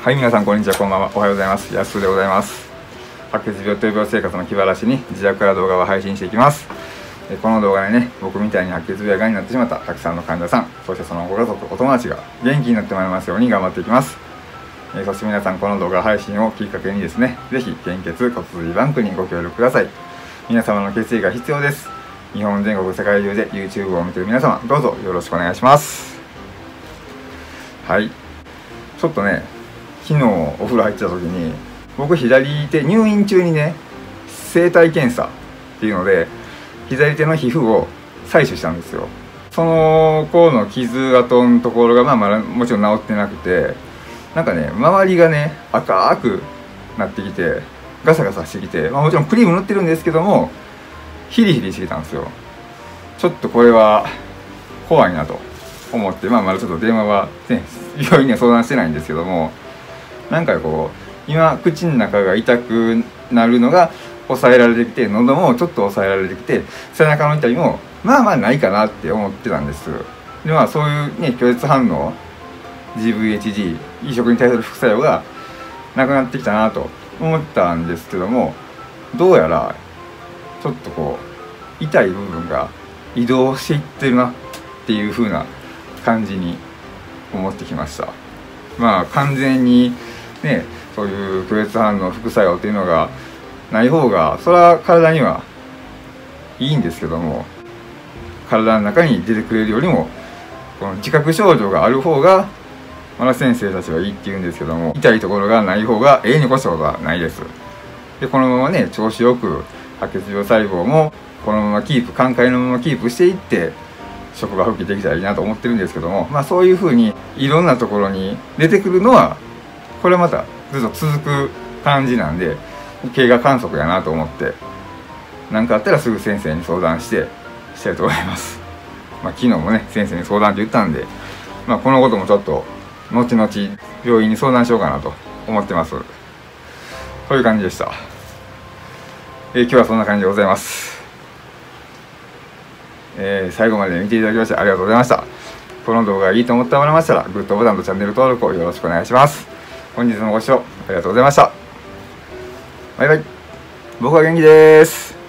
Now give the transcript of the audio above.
はい、皆さんこんにちは、こんばんは。おはようございます。やすでございます。白血病という病生活の気晴らしに自宅から動画を配信していきます。この動画でね、僕みたいに白血病やがんになってしまったたくさんの患者さん、そしてそのご家族、お友達が元気になってまいりますように頑張っていきます。そして皆さんこの動画配信をきっかけにですね、ぜひ献血骨髄バンクにご協力ください。皆様の血液が必要です。日本全国世界中で YouTube を見ている皆様、どうぞよろしくお願いします。はい、ちょっとね、昨日お風呂入ってた時に、僕左手入院中にね、生体検査っていうので左手の皮膚を採取したんですよ。その子の傷跡のところがまだもちろん治ってなくて、なんかね、周りがね赤くなってきてガサガサしてきて、もちろんクリーム塗ってるんですけどもヒリヒリしてきたんですよ。ちょっとこれは怖いなと思って、まだちょっと電話は、ね、病院には相談してないんですけども、なんかこう今口の中が痛くなるのが抑えられてきて、喉もちょっと抑えられてきて、背中の痛みもないかなって思ってたんです。でそういうね、拒絶反応 GVHD 移植に対する副作用がなくなってきたなと思ったんですけども、どうやらちょっとこう痛い部分が移動していってるなっていう風な感じに思ってきました。完全にね、そういう拒絶反応副作用っていうのがない方がそれは体にはいいんですけども、体の中に出てくれるよりもこの自覚症状がある方がまだ先生たちはいいって言うんですけども、痛いところがない方がに越したことはないです。でこのままね、調子よく白血病細胞もこのままキープ、寛解のままキープしていって職場復帰できたらいいなと思ってるんですけども、そういうふうにいろんなところに出てくるのはこれまたずっと続く感じなんで、経過観測やなと思って、何かあったらすぐ先生に相談したいと思います。昨日もね、先生に相談って言ったんで、このこともちょっと後々病院に相談しようかなと思ってます。そういう感じでした。今日はそんな感じでございます。最後まで見ていただきましてありがとうございました。この動画がいいと思ってもらいましたらグッドボタンとチャンネル登録をよろしくお願いします。本日もご視聴ありがとうございました。バイバイ。僕は元気です。